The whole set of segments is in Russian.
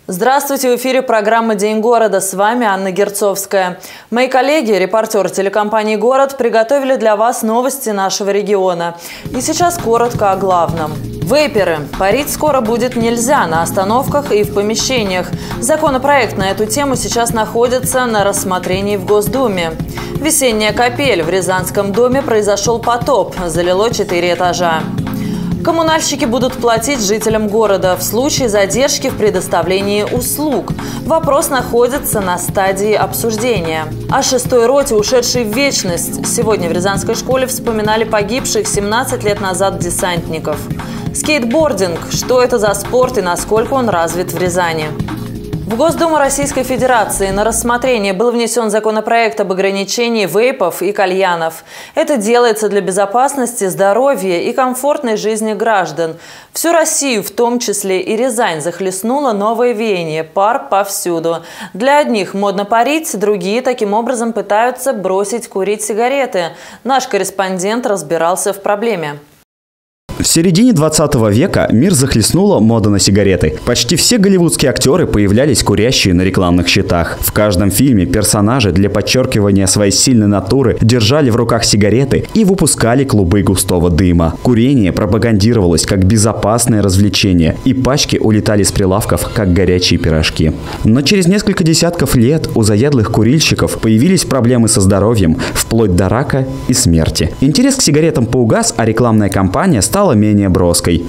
Здравствуйте, в эфире программа «День города». С вами Анна Герцовская. Мои коллеги, репортеры телекомпании «Город», приготовили для вас новости нашего региона. И сейчас коротко о главном. Вейперы. Парить скоро будет нельзя на остановках и в помещениях. Законопроект на эту тему сейчас находится на рассмотрении в Госдуме. Весенняя капель. В Рязанском доме произошел потоп. Залило 4 этажа. Коммунальщики будут платить жителям города в случае задержки в предоставлении услуг. Вопрос находится на стадии обсуждения. О 6-й роте, ушедшей в вечность. Сегодня в Рязанской школе вспоминали погибших 17 лет назад десантников. Скейтбординг. Что это за спорт и насколько он развит в Рязани? В Госдуму Российской Федерации на рассмотрение был внесен законопроект об ограничении вейпов и кальянов. Это делается для безопасности, здоровья и комфортной жизни граждан. Всю Россию, в том числе и Рязань, захлестнуло новое веяние – пар повсюду. Для одних модно парить, другие таким образом пытаются бросить курить сигареты. Наш корреспондент разбирался в проблеме. В середине 20 века мир захлестнула мода на сигареты. Почти все голливудские актеры появлялись курящие на рекламных щитах. В каждом фильме персонажи для подчеркивания своей сильной натуры держали в руках сигареты и выпускали клубы густого дыма. Курение пропагандировалось как безопасное развлечение, и пачки улетали с прилавков, как горячие пирожки. Но через несколько десятков лет у заядлых курильщиков появились проблемы со здоровьем, вплоть до рака и смерти. Интерес к сигаретам поугас, а рекламная кампания стала менее броской.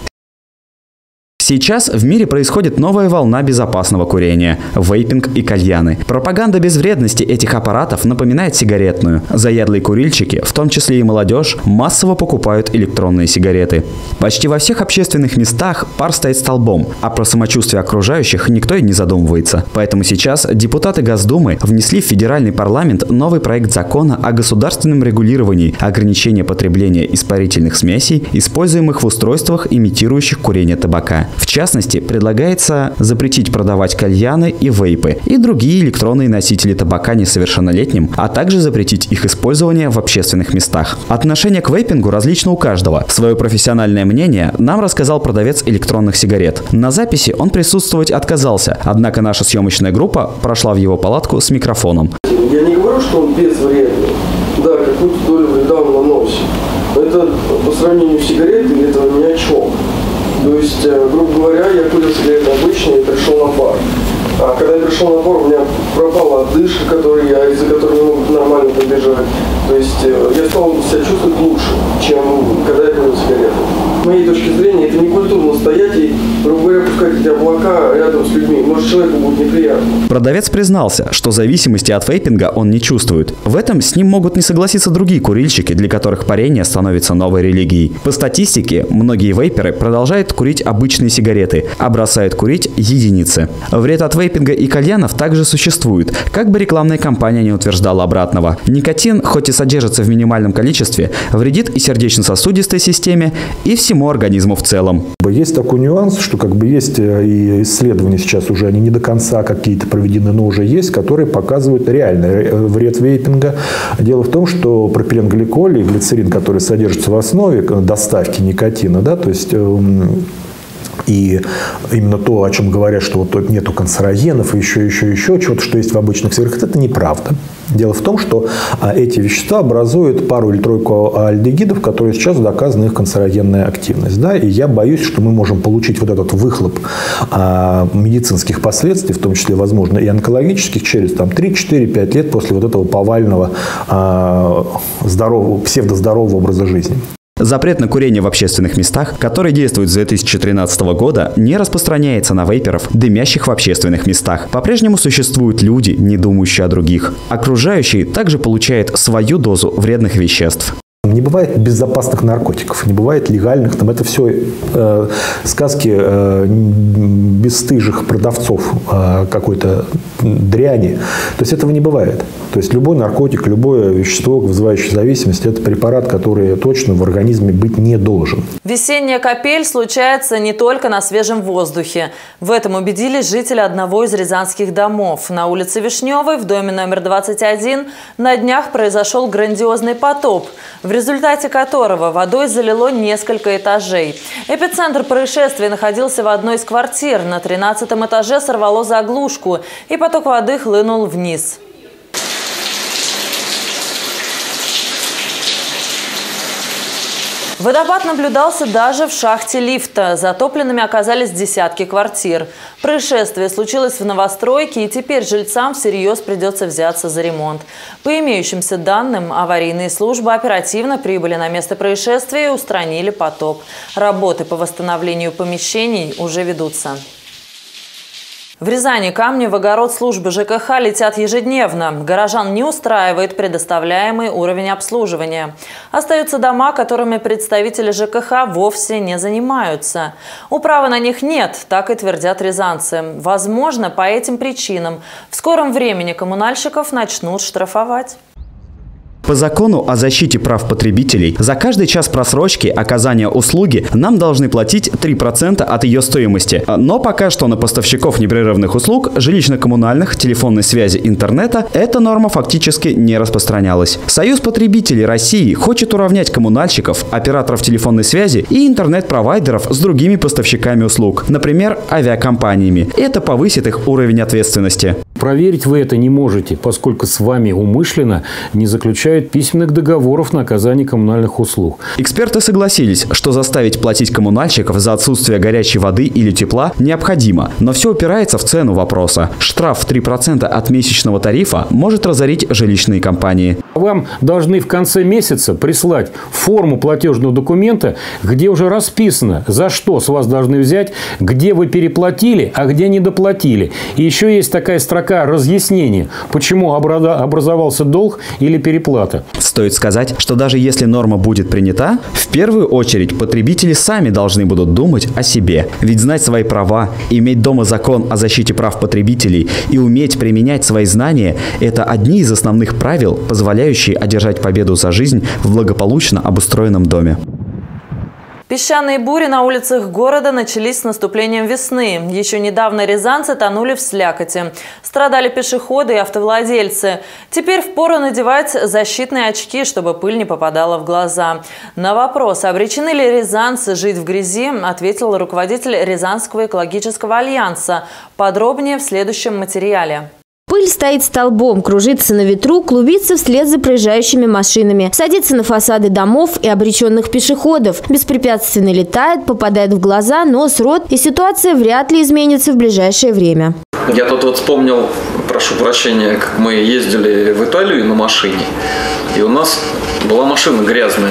Сейчас в мире происходит новая волна безопасного курения – вейпинг и кальяны. Пропаганда безвредности этих аппаратов напоминает сигаретную. Заядлые курильщики, в том числе и молодежь, массово покупают электронные сигареты. Почти во всех общественных местах пар стоит столбом, а про самочувствие окружающих никто и не задумывается. Поэтому сейчас депутаты Госдумы внесли в федеральный парламент новый проект закона о государственном регулировании ограничения потребления испарительных смесей, используемых в устройствах, имитирующих курение табака. В частности, предлагается запретить продавать кальяны и вейпы и другие электронные носители табака несовершеннолетним, а также запретить их использование в общественных местах. Отношение к вейпингу различно у каждого. Свое профессиональное мнение нам рассказал продавец электронных сигарет. На записи он присутствовать отказался, однако наша съемочная группа прошла в его палатку с микрофоном. Я не говорю, что он безвредный. Да, какую-то долю вреда он наносит. Но это по сравнению с сигаретой этого ни о чем. То есть, грубо говоря, я курил сигареты обычные и пришел на пар. А когда я пришел на пар, у меня пропала отдышка, из-за которой не могут нормально побежать. То есть я стал себя чувствовать лучше, чем когда я курил сигареты. С моей точки зрения, это не культурно стоять и, грубо говоря, пускать эти облака рядом с людьми. Может, человеку будет неприятно. Продавец признался, что зависимости от вейпинга он не чувствует. В этом с ним могут не согласиться другие курильщики, для которых парение становится новой религией. По статистике, многие вейперы продолжают курить обычные сигареты, а бросают курить единицы. Вред от вейпинга и кальянов также существует, как бы рекламная кампания не утверждала обратного. Никотин, хоть и содержится в минимальном количестве, вредит и сердечно-сосудистой системе, и всему организму в целом. Есть такой нюанс, что есть и исследования сейчас уже, они не до конца какие-то проведены, но уже есть, которые показывают реальный вред вейпинга. Дело в том, что пропиленгликоль и глицерин, который содержится в основе доставки никотина, да, то есть и именно то, о чем говорят, что вот нету канцерогенов и еще чего-то, что есть в обычных сигаретах, это неправда. Дело в том, что эти вещества образуют пару или тройку альдегидов, которые сейчас доказана их канцерогенная активность. Да? И я боюсь, что мы можем получить вот этот выхлоп медицинских последствий, в том числе, возможно, и онкологических, через 3-4-5 лет после вот этого повального псевдоздорового образа жизни. Запрет на курение в общественных местах, который действует с 2013 года, не распространяется на вейперов, дымящих в общественных местах. По-прежнему существуют люди, не думающие о других. Окружающие также получают свою дозу вредных веществ. Не бывает безопасных наркотиков, не бывает легальных. Это все сказки бесстыжих продавцов какой-то дряни. То есть этого не бывает. То есть любой наркотик, любое вещество, вызывающее зависимость, это препарат, который точно в организме быть не должен. Весенняя капель случается не только на свежем воздухе. В этом убедились жители одного из рязанских домов. На улице Вишневой, в доме номер 21, на днях произошел грандиозный потоп. В результате которого водой залило несколько этажей. Эпицентр происшествия находился в одной из квартир. На 13-м этаже сорвало заглушку, и поток воды хлынул вниз. Водопад наблюдался даже в шахте лифта. Затопленными оказались десятки квартир. Происшествие случилось в новостройке, и теперь жильцам всерьез придется взяться за ремонт. По имеющимся данным, аварийные службы оперативно прибыли на место происшествия и устранили потоп. Работы по восстановлению помещений уже ведутся. В Рязани камни в огород службы ЖКХ летят ежедневно. Горожан не устраивает предоставляемый уровень обслуживания. Остаются дома, которыми представители ЖКХ вовсе не занимаются. Управы на них нет, так и твердят рязанцы. Возможно, по этим причинам в скором времени коммунальщиков начнут штрафовать. По закону о защите прав потребителей за каждый час просрочки оказания услуги нам должны платить 3% от ее стоимости. Но пока что на поставщиков непрерывных услуг, жилищно-коммунальных, телефонной связи, интернета эта норма фактически не распространялась. Союз потребителей России хочет уравнять коммунальщиков, операторов телефонной связи и интернет-провайдеров с другими поставщиками услуг, например, авиакомпаниями. Это повысит их уровень ответственности. Проверить вы это не можете, поскольку с вами умышленно не заключают письменных договоров на оказание коммунальных услуг. Эксперты согласились, что заставить платить коммунальщиков за отсутствие горячей воды или тепла необходимо, но все упирается в цену вопроса. Штраф в 3% от месячного тарифа может разорить жилищные компании. Вам должны в конце месяца прислать форму платежного документа, где уже расписано, за что с вас должны взять, где вы переплатили, а где недоплатили. И еще есть такая строка разъяснения, почему образовался долг или переплата. Стоит сказать, что даже если норма будет принята, в первую очередь потребители сами должны будут думать о себе. Ведь знать свои права, иметь дома закон о защите прав потребителей и уметь применять свои знания – это одни из основных правил, позволяющие одержать победу за жизнь в благополучно обустроенном доме. Песчаные бури на улицах города начались с наступлением весны. Еще недавно рязанцы тонули в слякоти. Страдали пешеходы и автовладельцы. Теперь впору надевать защитные очки, чтобы пыль не попадала в глаза. На вопрос, обречены ли рязанцы жить в грязи, ответил руководитель Рязанского экологического альянса. Подробнее в следующем материале. Пыль стоит столбом, кружится на ветру, клубится вслед за проезжающими машинами, садится на фасады домов и обреченных пешеходов, беспрепятственно летает, попадает в глаза, нос, рот, и ситуация вряд ли изменится в ближайшее время. Я тут вот вспомнил, прошу прощения, как мы ездили в Италию на машине, и у нас была машина грязная.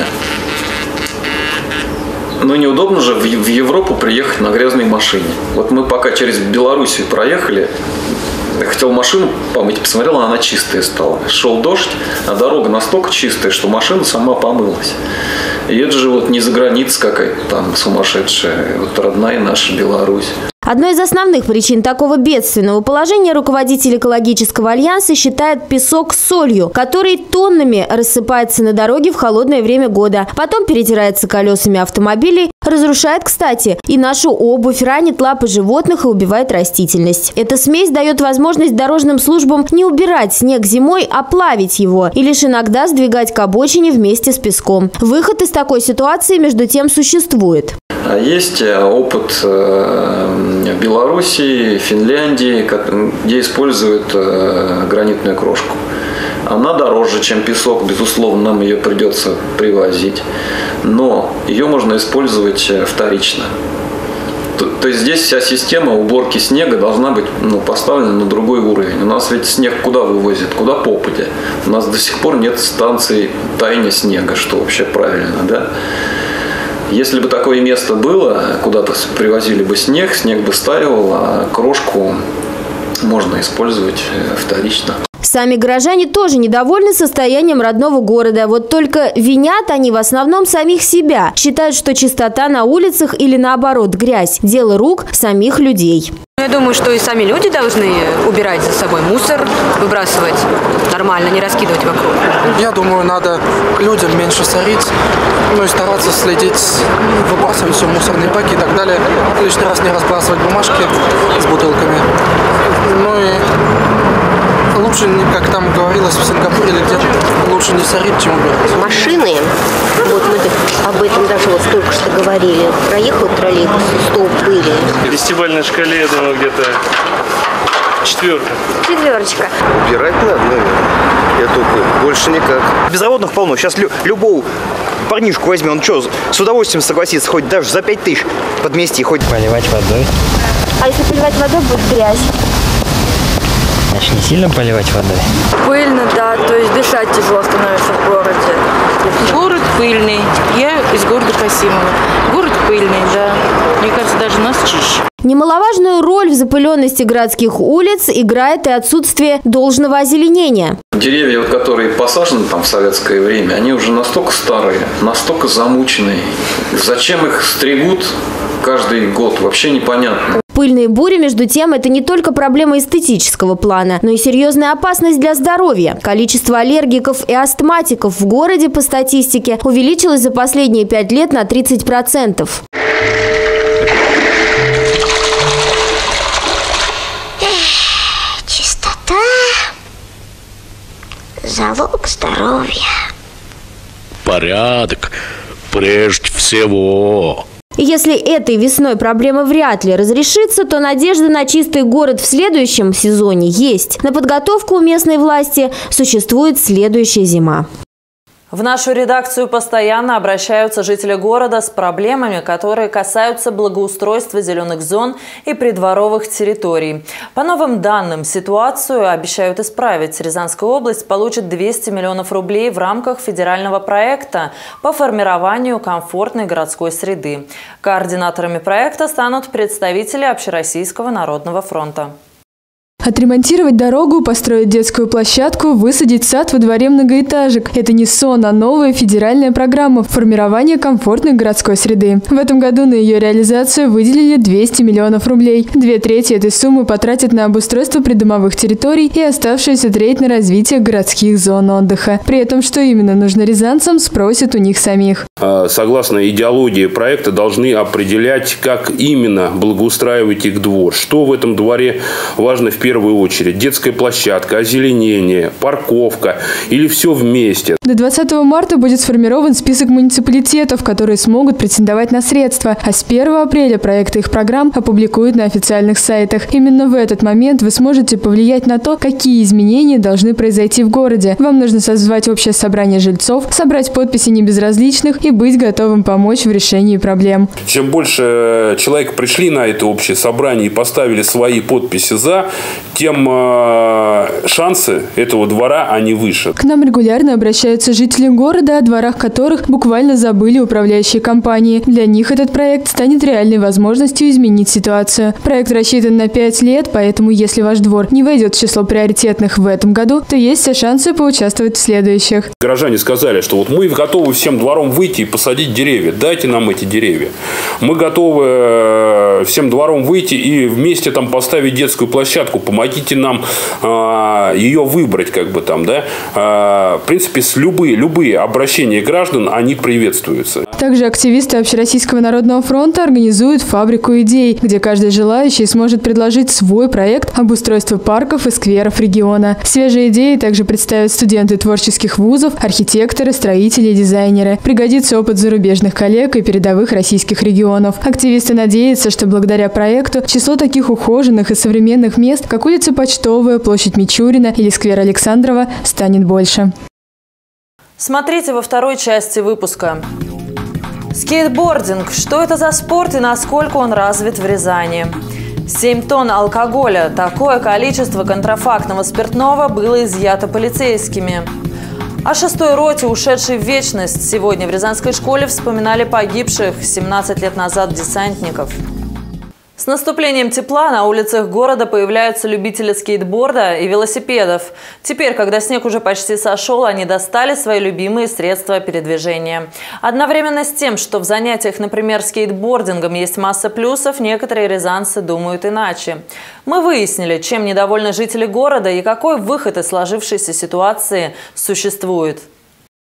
Но неудобно же в Европу приехать на грязной машине. Вот мы пока через Белоруссию проехали, я хотел машину помыть, посмотрел, она чистая стала. Шел дождь, а дорога настолько чистая, что машина сама помылась. И это же вот не за границей какая-то там сумасшедшая, вот родная наша Беларусь. Одной из основных причин такого бедственного положения руководитель экологического альянса считает песок с солью, который тоннами рассыпается на дороге в холодное время года. Потом перетирается колесами автомобилей, разрушает, кстати, и нашу обувь, ранит лапы животных и убивает растительность. Эта смесь дает возможность дорожным службам не убирать снег зимой, а плавить его и лишь иногда сдвигать к обочине вместе с песком. Выход из такой ситуации, между тем, существует. А есть опыт Белоруссии, Финляндии, где используют гранитную крошку. Она дороже, чем песок, безусловно, нам ее придется привозить, но ее можно использовать вторично. То есть здесь вся система уборки снега должна быть поставлена на другой уровень. У нас ведь снег куда вывозят? Куда попадя. У нас до сих пор нет станции таяния снега, что вообще правильно, да? Если бы такое место было, куда привозили бы снег, снег бы стаял, а крошку можно использовать вторично. Сами горожане тоже недовольны состоянием родного города. Вот только винят они в основном самих себя. Считают, что чистота на улицах или наоборот грязь – дело рук самих людей. Я думаю, что и сами люди должны убирать за собой мусор, выбрасывать нормально, не раскидывать вокруг. Я думаю, надо людям меньше сорить, и стараться следить, выбрасывать все мусорные баки и так далее. Лишний раз не разбрасывать бумажки с бутылками. И лучше лучше, как там говорилось в Сингапуре или где-то, лучше не сорить, чем убирать. Машины, вот мы об этом даже вот только что говорили, проехал троллейбус, столб пыли. В десятибалльной шкале, я думаю, где-то 4. 4. Убирать надо, наверное. Я только больше никак. Безработных полно. Сейчас любого парнишку возьми, он что, с удовольствием согласится, хоть даже за 5000 подмести, хоть поливать водой. А если поливать водой, будет грязь? Значит, не сильно поливать водой? Пыльно, да, то есть дышать тяжело становится в городе. Город пыльный. Я из города Касимова. Город пыльный, да. Мне кажется, даже у нас чище. Немаловажную роль в запыленности городских улиц играет и отсутствие должного озеленения. Деревья, которые посажены там в советское время, они уже настолько старые, настолько замученные. Зачем их стригут каждый год, вообще непонятно. Пыльные бури, между тем, это не только проблема эстетического плана, но и серьезная опасность для здоровья. Количество аллергиков и астматиков в городе, по статистике, увеличилось за последние 5 лет на 30%. Чистота – залог здоровья. Порядок прежде всего. Если этой весной проблема вряд ли разрешится, то надежда на чистый город в следующем сезоне есть. На подготовку у местной власти существует следующая зима. В нашу редакцию постоянно обращаются жители города с проблемами, которые касаются благоустройства зеленых зон и придворовых территорий. По новым данным, ситуацию обещают исправить. Рязанская область получит 200 миллионов рублей в рамках федерального проекта по формированию комфортной городской среды. Координаторами проекта станут представители Общероссийского народного фронта. Отремонтировать дорогу, построить детскую площадку, высадить сад во дворе многоэтажек – это не сон, а новая федеральная программа формирования комфортной городской среды. В этом году на ее реализацию выделили 200 миллионов рублей. 2/3 этой суммы потратят на обустройство придомовых территорий и оставшуюся треть на развитие городских зон отдыха. При этом, что именно нужно рязанцам, спросят у них самих. Согласно идеологии проекта, должны определять, как именно благоустраивать их двор. Что в этом дворе важно в первую очередь? Детская площадка, озеленение, парковка или все вместе? До 20 марта будет сформирован список муниципалитетов, которые смогут претендовать на средства, а с 1 апреля проекты их программ опубликуют на официальных сайтах. Именно в этот момент вы сможете повлиять на то, какие изменения должны произойти в городе. Вам нужно созвать общее собрание жильцов, собрать подписи небезразличных и быть готовым помочь в решении проблем. Чем больше человек пришли на это общее собрание и поставили свои подписи «за», тем шансы этого двора, они выше. К нам регулярно обращаются жители города, о дворах которых буквально забыли управляющие компании. Для них этот проект станет реальной возможностью изменить ситуацию. Проект рассчитан на 5 лет, поэтому если ваш двор не войдет в число приоритетных в этом году, то есть все шансы поучаствовать в следующих. Горожане сказали, что вот мы готовы всем двором выйти и посадить деревья. Дайте нам эти деревья. Мы готовы всем двором выйти и вместе там поставить детскую площадку. Помогите нам ее выбрать, как бы там, да. В принципе, любые обращения граждан, они приветствуются. Также активисты Общероссийского народного фронта организуют фабрику идей, где каждый желающий сможет предложить свой проект обустройства парков и скверов региона. Свежие идеи также представят студенты творческих вузов, архитекторы, строители и дизайнеры. Пригодится опыт зарубежных коллег и передовых российских регионов. Активисты надеются, что благодаря проекту число таких ухоженных и современных мест, как улица Почтовая, площадь Мичурина или сквер Александрова, станет больше. Смотрите во второй части выпуска. Скейтбординг. Что это за спорт и насколько он развит в Рязани? 7 тонн алкоголя. Такое количество контрафактного спиртного было изъято полицейскими. О 6-й роте, ушедшей в вечность, сегодня в Рязанской школе вспоминали погибших 17 лет назад десантников. С наступлением тепла на улицах города появляются любители скейтборда и велосипедов. Теперь, когда снег уже почти сошел, они достали свои любимые средства передвижения. Одновременно с тем, что в занятиях, например, скейтбордингом есть масса плюсов, некоторые рязанцы думают иначе. Мы выяснили, чем недовольны жители города и какой выход из сложившейся ситуации существует.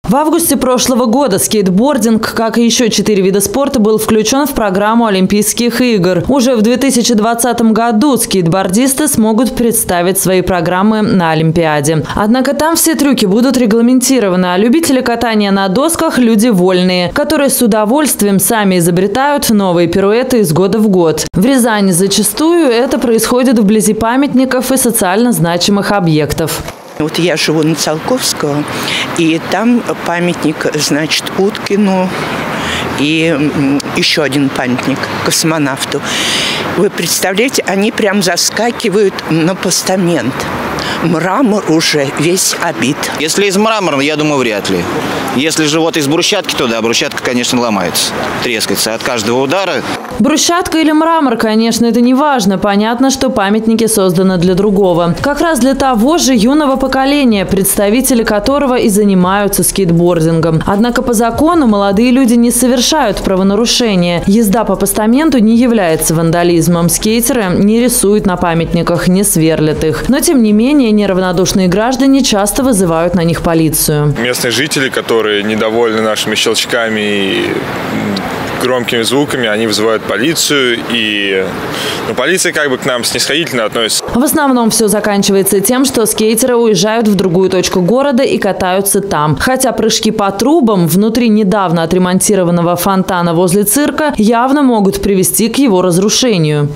В августе прошлого года скейтбординг, как и еще 4 вида спорта, был включен в программу Олимпийских игр. Уже в 2020 году скейтбордисты смогут представить свои программы на Олимпиаде. Однако там все трюки будут регламентированы, а любители катания на досках – люди вольные, которые с удовольствием сами изобретают новые пируэты из года в год. В Рязани зачастую это происходит вблизи памятников и социально значимых объектов. Вот я живу на Циолковского, и там памятник, значит, Уткину и еще один памятник космонавту. Вы представляете, они прям заскакивают на постамент. Мрамор уже весь обит. Если из мрамора, я думаю, вряд ли. Если же вот из брусчатки, то да, брусчатка, конечно, ломается, трескается от каждого удара. Брусчатка или мрамор, конечно, это не важно. Понятно, что памятники созданы для другого. Как раз для того же юного поколения, представители которого и занимаются скейтбордингом. Однако по закону молодые люди не совершают правонарушения. Езда по постаменту не является вандализмом. Скейтеры не рисуют на памятниках, не сверлят их. Но тем не менее, неравнодушные граждане часто вызывают на них полицию. Местные жители, которые недовольны нашими щелчками и громкими звуками, они вызывают полицию, и полиция как бы к нам снисходительно относится. В основном все заканчивается тем, что скейтеры уезжают в другую точку города и катаются там. Хотя прыжки по трубам внутри недавно отремонтированного фонтана возле цирка явно могут привести к его разрушению.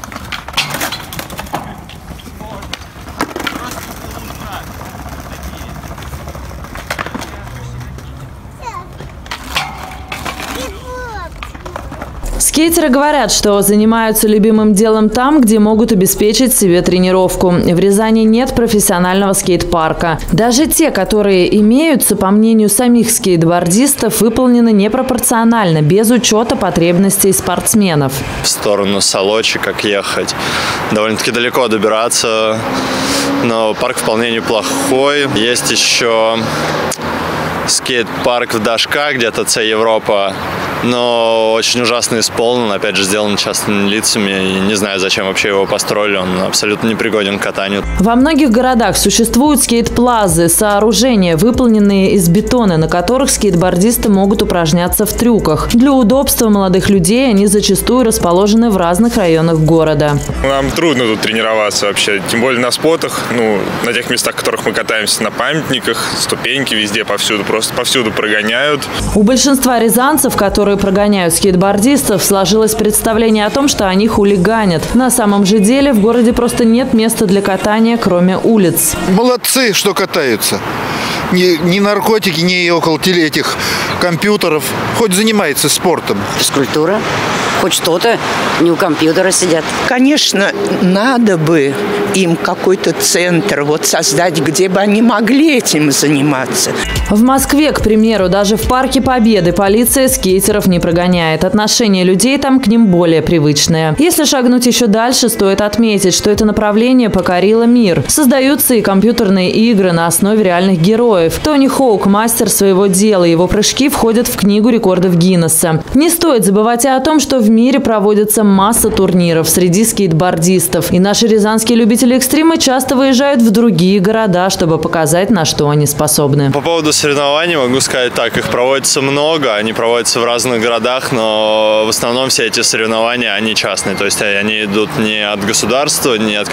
Скейтеры говорят, что занимаются любимым делом там, где могут обеспечить себе тренировку. В Рязани нет профессионального скейт-парка. Даже те, которые имеются, по мнению самих скейтбордистов, выполнены непропорционально, без учета потребностей спортсменов. В сторону Солочи, как ехать. Довольно-таки далеко добираться, но парк вполне неплохой. Есть еще скейт-парк в Дашках, где-то Це Европа, но очень ужасно исполнен, опять же, сделан частными лицами. И не знаю, зачем вообще его построили, он абсолютно непригоден к катанию. Во многих городах существуют скейт-плазы, сооружения, выполненные из бетона, на которых скейтбордисты могут упражняться в трюках. Для удобства молодых людей они зачастую расположены в разных районах города. Нам трудно тут тренироваться вообще, тем более на спотах, на тех местах, в которых мы катаемся, на памятниках, ступеньки везде, повсюду, просто повсюду прогоняют. У большинства рязанцев, которые прогоняют скейтбордистов, сложилось представление о том, что они хулиганят. На самом же деле в городе просто нет места для катания, кроме улиц. Молодцы, что катаются. Ни наркотики, ни около этих компьютеров. Хоть занимается спортом. Физкультура. Хоть что-то, не у компьютера сидят. Конечно, надо бы им какой-то центр создать, где бы они могли этим заниматься. В Москве, к примеру, даже в Парке Победы полиция скейтеров не прогоняет. Отношение людей там к ним более привычное. Если шагнуть еще дальше, стоит отметить, что это направление покорило мир. Создаются и компьютерные игры на основе реальных героев. Тони Хоук – мастер своего дела. Его прыжки входят в книгу рекордов Гиннесса. Не стоит забывать и о том, что в мире проводится масса турниров среди скейтбордистов. И наши рязанские любители экстрима часто выезжают в другие города, чтобы показать, на что они способны. По поводу соревнований могу сказать так, их проводится много, они проводятся в разных городах, но в основном все эти соревнования, они частные, то есть они идут не от государства, не от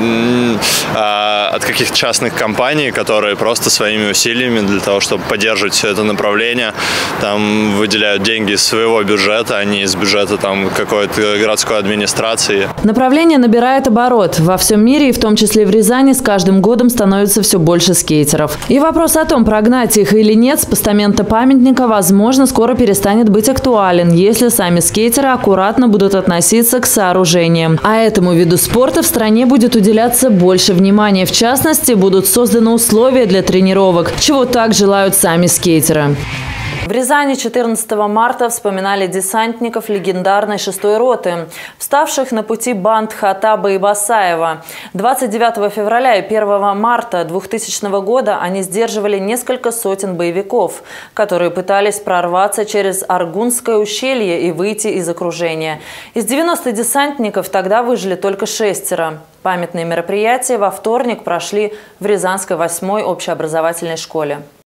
каких-то частных компаний, которые просто своими усилиями для того, чтобы поддерживать все это направление, там выделяют деньги из своего бюджета, а не из бюджета какой-то городской администрации. Направление набирает оборот. Во всем мире, и в том числе в Рязани, с каждым годом становится все больше скейтеров. И вопрос о том, прогнать их или нет с постамента памятника, возможно, скоро перестанет быть актуален, если сами скейтеры аккуратно будут относиться к сооружениям. А этому виду спорта в стране будет уделяться больше внимания. В частности, будут созданы условия для тренировок, чего так желают сами скейтеры. В Рязани 14 марта вспоминали десантников легендарной 6-й роты, вставших на пути банд Хаттаба и Басаева. 29 февраля и 1 марта 2000 года они сдерживали несколько сотен боевиков, которые пытались прорваться через Аргунское ущелье и выйти из окружения. Из 90 десантников тогда выжили только 6. Памятные мероприятия во вторник прошли в Рязанской 8-й общеобразовательной школе.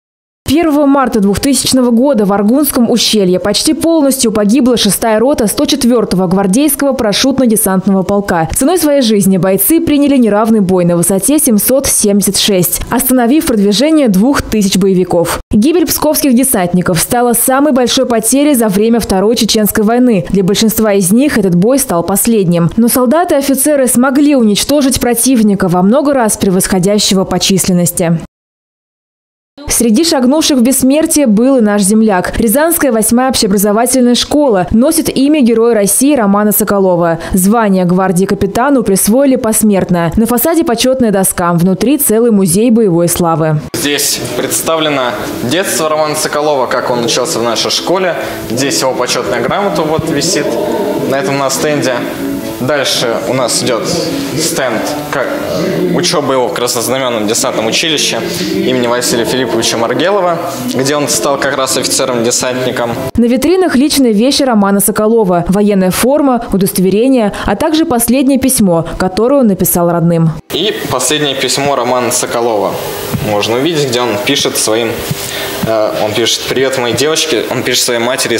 1 марта 2000 года в Аргунском ущелье почти полностью погибла 6-я рота 104-го гвардейского парашютно-десантного полка. Ценой своей жизни бойцы приняли неравный бой на высоте 776, остановив продвижение 2000 боевиков. Гибель псковских десантников стала самой большой потерей за время Второй Чеченской войны. Для большинства из них этот бой стал последним. Но солдаты и офицеры смогли уничтожить противника, во много раз превосходящего по численности. Среди шагнувших в бессмертие был и наш земляк. Рязанская 8-я общеобразовательная школа носит имя Героя России Романа Соколова. Звание гвардии капитану присвоили посмертно. На фасаде почетная доска, внутри целый музей боевой славы. Здесь представлено детство Романа Соколова, как он учился в нашей школе. Здесь его почетная грамота вот висит на этом на стенде. Дальше у нас идет стенд как учеба его в Краснознаменном десантном училище имени Василия Филипповича Маргелова, где он стал как раз офицером-десантником. На витринах личные вещи Романа Соколова, военная форма, удостоверение, а также последнее письмо, которое он написал родным. И последнее письмо Романа Соколова можно увидеть, где он пишет своим, он пишет: «Привет моей девочке», он пишет своей матери,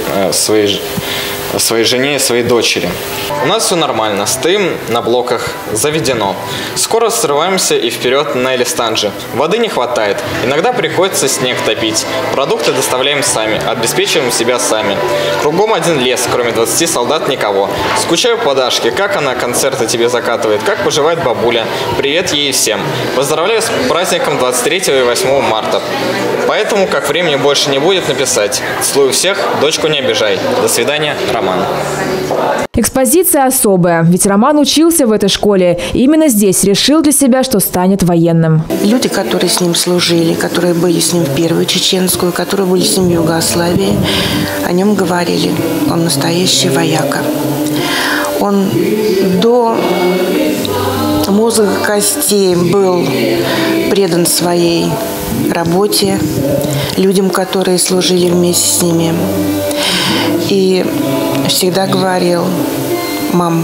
своей жене и своей дочери. У нас все нормально, стоим на блоках, заведено. Скоро срываемся и вперед на Элистанджи. Воды не хватает, иногда приходится снег топить. Продукты доставляем сами, обеспечиваем себя сами. Кругом один лес, кроме 20 солдат никого. Скучаю по Дашке, как она концерты тебе закатывает, как поживает бабуля. Привет ей всем. Поздравляю с праздником 23 и 8 марта. Поэтому, как времени больше не будет, написать: «Целую всех, дочку не обижай. До свидания, Роман». Экспозиция особая, ведь Роман учился в этой школе. И именно здесь решил для себя, что станет военным. Люди, которые с ним служили, которые были с ним в Первую Чеченскую, которые были с ним в Югославии, о нем говорили: он настоящий вояка. Он до мозга костей был предан своей работе, людям, которые служили вместе с ними. И всегда говорил: мам,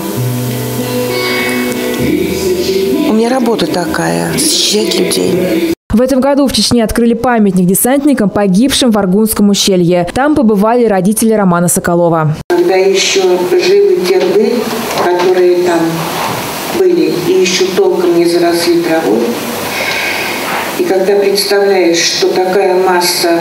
у меня работа такая – защищать людей. В этом году в Чечне открыли памятник десантникам, погибшим в Аргунском ущелье. Там побывали родители Романа Соколова. Когда еще живы те рвы, которые там были и еще толком не заросли травой, и когда представляешь, что такая масса,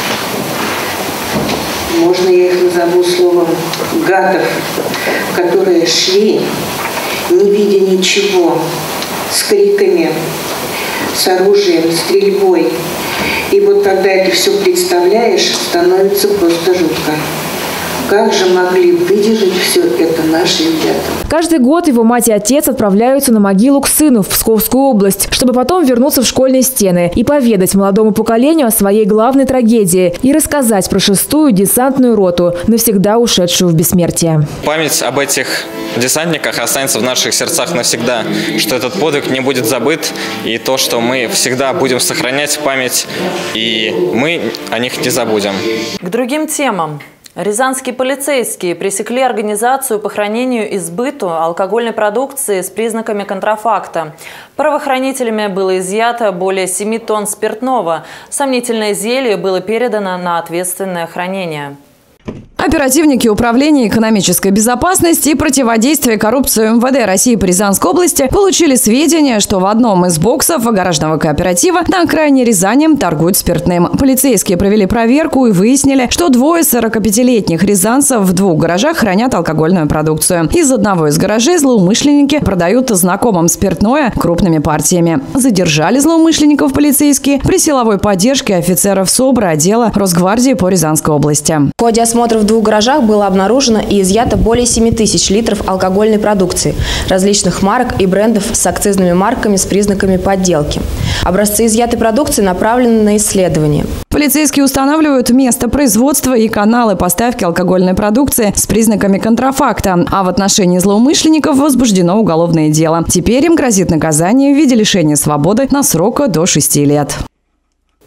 можно я их назову словом, гадов, которые шли, не видя ничего, с криками, с оружием, стрельбой. И вот когда это все представляешь, становится просто жутко. Как же могли выдержать все это наши ребята? Каждый год его мать и отец отправляются на могилу к сыну в Псковскую область, чтобы потом вернуться в школьные стены и поведать молодому поколению о своей главной трагедии и рассказать про 6-ю десантную роту, навсегда ушедшую в бессмертие. Память об этих десантниках останется в наших сердцах навсегда, что этот подвиг не будет забыт, и то, что мы всегда будем сохранять память, и мы о них не забудем. К другим темам. Рязанские полицейские пресекли организацию по хранению и сбыту алкогольной продукции с признаками контрафакта. Правоохранителями было изъято более 7 тонн спиртного. Сомнительное зелье было передано на ответственное хранение. Оперативники Управления экономической безопасности и противодействия коррупции МВД России по Рязанской области получили сведения, что в одном из боксов гаражного кооператива на окраине Рязани торгуют спиртным. Полицейские провели проверку и выяснили, что 2 45-летних рязанцев в 2 гаражах хранят алкогольную продукцию. Из одного из гаражей злоумышленники продают знакомым спиртное крупными партиями. Задержали злоумышленников полицейские при силовой поддержке офицеров СОБРа отдела Росгвардии по Рязанской области. В ходе осмотра в 2 гаражах было обнаружено и изъято более 7000 литров алкогольной продукции различных марок и брендов с акцизными марками с признаками подделки. Образцы изъятой продукции направлены на исследование. Полицейские устанавливают место производства и каналы поставки алкогольной продукции с признаками контрафакта, а в отношении злоумышленников возбуждено уголовное дело. Теперь им грозит наказание в виде лишения свободы на срок до 6 лет.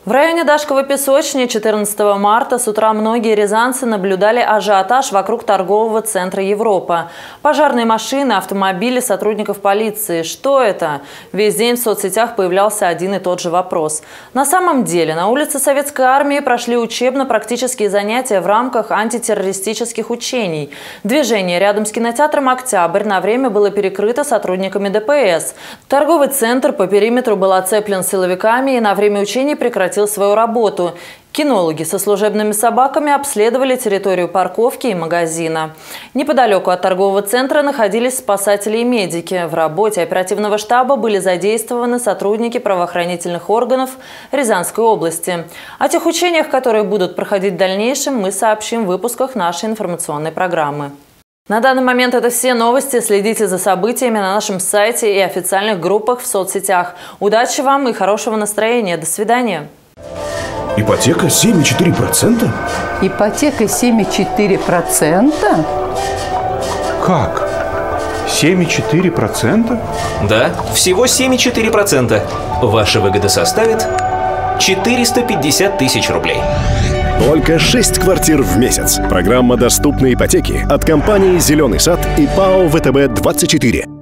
В районе Дашковой песочни 14 марта с утра многие рязанцы наблюдали ажиотаж вокруг торгового центра «Европа». Пожарные машины, автомобили сотрудников полиции. Что это? Весь день в соцсетях появлялся один и тот же вопрос. На самом деле на улице Советской армии прошли учебно-практические занятия в рамках антитеррористических учений. Движение рядом с кинотеатром «Октябрь» на время было перекрыто сотрудниками ДПС. Торговый центр по периметру был оцеплен силовиками и на время учений прекратил свою работу. Кинологи со служебными собаками обследовали территорию парковки и магазина. Неподалеку от торгового центра находились спасатели и медики. В работе оперативного штаба были задействованы сотрудники правоохранительных органов Рязанской области. О тех учениях, которые будут проходить в дальнейшем, мы сообщим в выпусках нашей информационной программы. На данный момент это все новости. Следите за событиями на нашем сайте и официальных группах в соцсетях. Удачи вам и хорошего настроения. До свидания. Ипотека 7,4%? Ипотека 7,4%? Как? 7,4%? Да, всего 7,4%. Ваша выгода составит 450 тысяч рублей. Только 6 квартир в месяц. Программа «Доступные ипотеки» от компании «Зеленый сад» и ПАО ВТБ-24.